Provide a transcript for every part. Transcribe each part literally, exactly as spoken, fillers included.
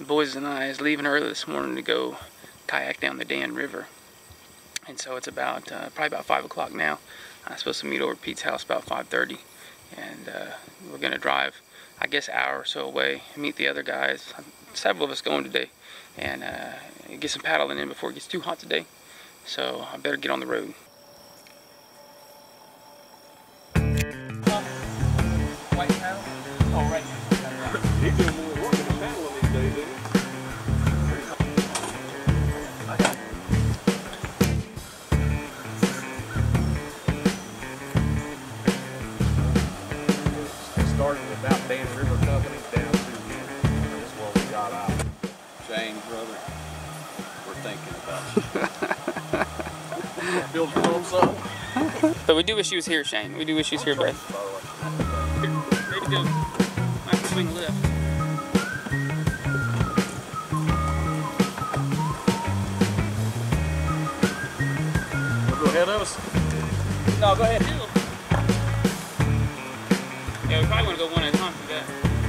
boys and I is leaving early this morning to go kayak down the Dan River. And so it's about, uh, probably about five o'clock now. I'm supposed to meet over at Pete's house about five thirty. And uh, we're going to drive, I guess, an hour or so away, meet the other guys. Several of us going today. And uh, get some paddling in before it gets too hot today. So I better get on the road. White paddle? Oh, right. He's doing more work than paddling these days, isn't he? Starting with about Dan River Company down to here. This is where we got out. Shane, brother, we're thinking about you. Build your own son. But we do wish you was here, Shane. We do wish you was here, bud. Ready to go. Nice swing lift. Wanna go ahead of us? No, go ahead. Yeah, we probably want to go one at a time for that.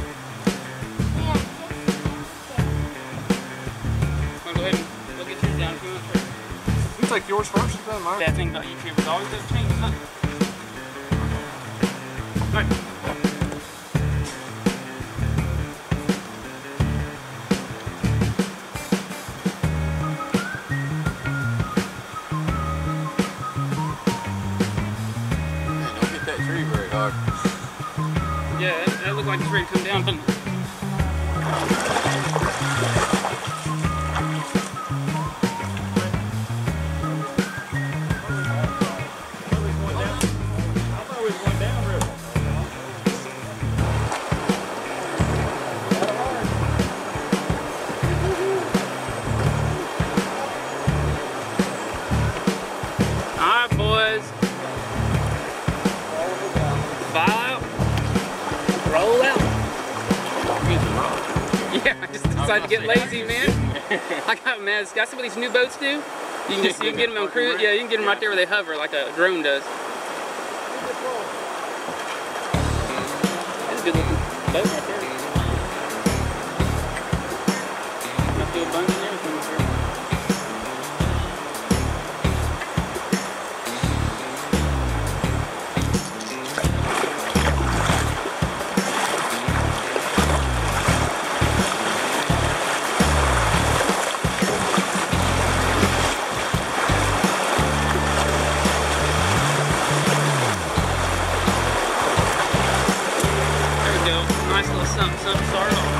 Want to go ahead and go get yours down if you want to. You take yours first, it doesn't matter. That thing about YouTube is always does change, huh? Right. Man, don't hit that tree very hard. Yeah, that, that looked like it's ready to come down, doesn't it? Alright, boys. File out. Roll out. Yeah, I just decided to get lazy, man. I got mad. Got some of these new boats do. You can just you can get them on cruise. Yeah, you can get them right there where they hover, like a drone does. That's a good looking boat right there. Enough to do a bunch and everything up here. Nice little something, something start off.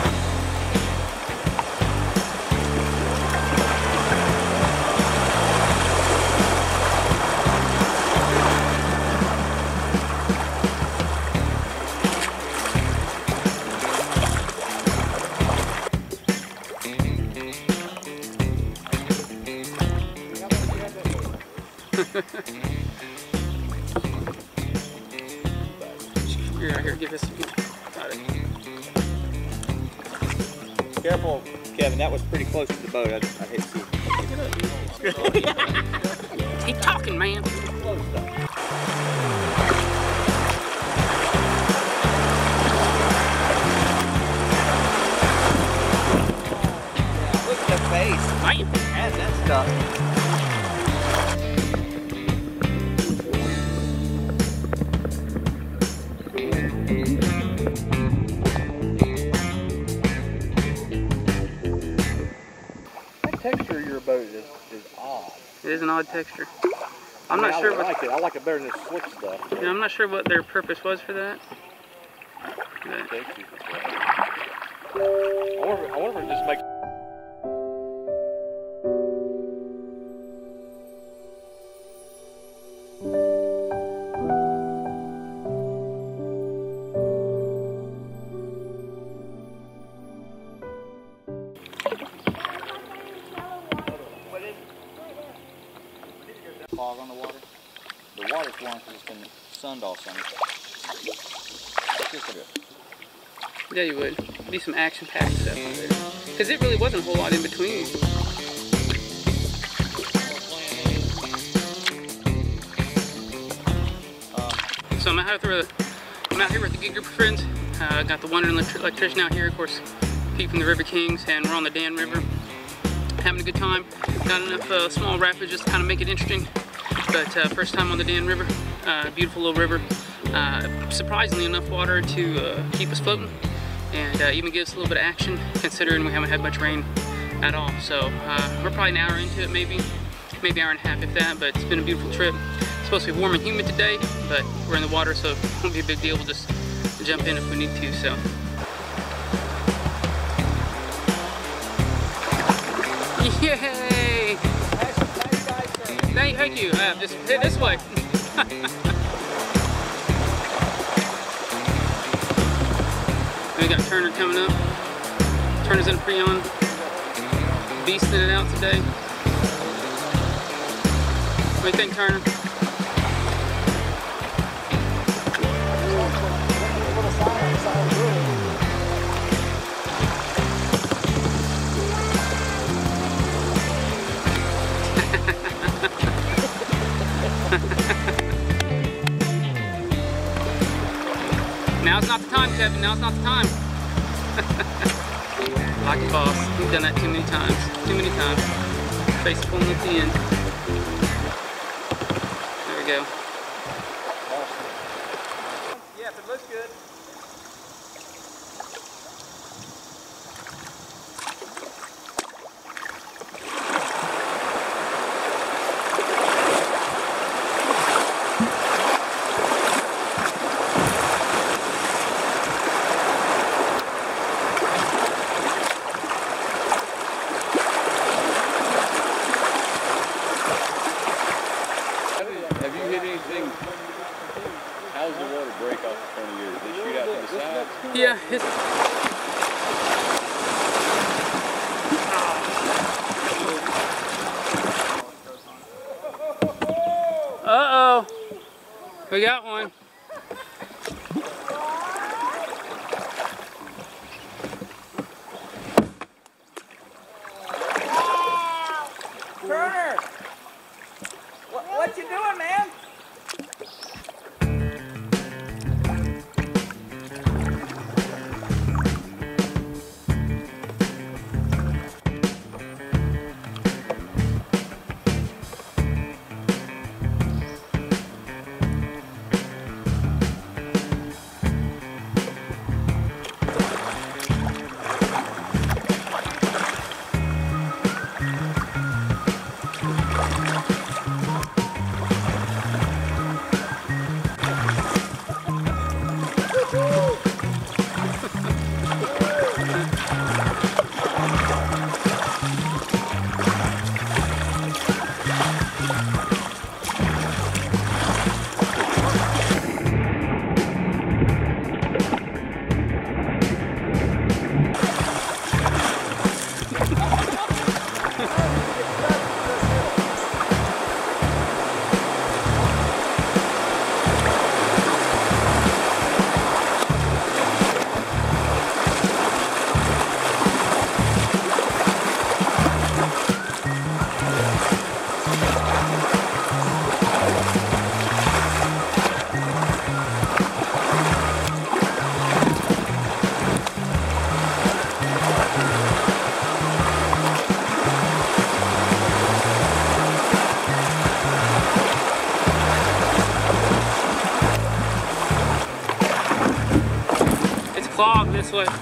Here, here, give this. Careful, Kevin, that was pretty close to the boat. I, I hate to see it. Keep talking, man. Close though. Look at the face. Bam. And that stuff. Texture of your boat is, is odd. It is an odd texture. I'm I mean, not sure I what. like it. I like it better than this slick stuff. Yeah, I'm not sure what their purpose was for that. But I wonder, I wonder if it just makes. Fog on the water. The water's warm because it's been sunned all summer. Just a bit. yeah, you would. Be some action-packed stuff. Because it really wasn't a whole lot in between. So I'm out here with, I'm out here with a good group of friends. I uh, got the Wondering Electrician out here, of course. Pete from the River Kings, and we're on the Dan River, having a good time. Got enough uh, small rapids just to kind of make it interesting, but uh, first time on the Dan River. Uh, beautiful little river. Uh, surprisingly enough water to uh, keep us floating, and uh, even give us a little bit of action, considering we haven't had much rain at all. So uh, we're probably an hour into it, maybe, maybe hour and a half if that, but it's been a beautiful trip. It's supposed to be warm and humid today, but we're in the water, so it won't be a big deal. We'll just jump in if we need to. So. Yay! Thank, thank you. Uh, just hit this way. We got Turner coming up. Turner's in a pre-on. Beasting it out today. What do you think, Turner? Now's not the time, Kevin. Now's not the time. Like a boss. We've done that too many times. Too many times. Face pulling at the end. There we go. Yeah, if it looks good. Have you hit anything? How's the water break off in front of you? Did it shoot out to the side? Yeah, it's... Uh-oh. We got one. Turner! What, what you doing, man? Clog this way.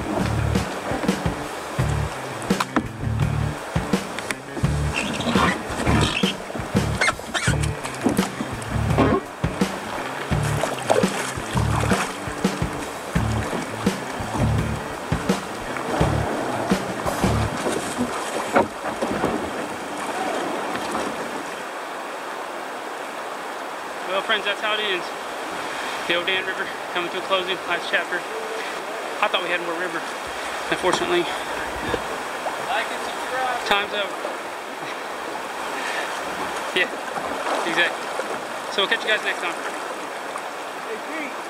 Well, friends, that's how it ends. The old Dan River coming to a closing, last chapter. I thought we had more river. Unfortunately, Like and subscribe. time's over. Yeah, exactly. So we'll catch you guys next time. Hey, Pete.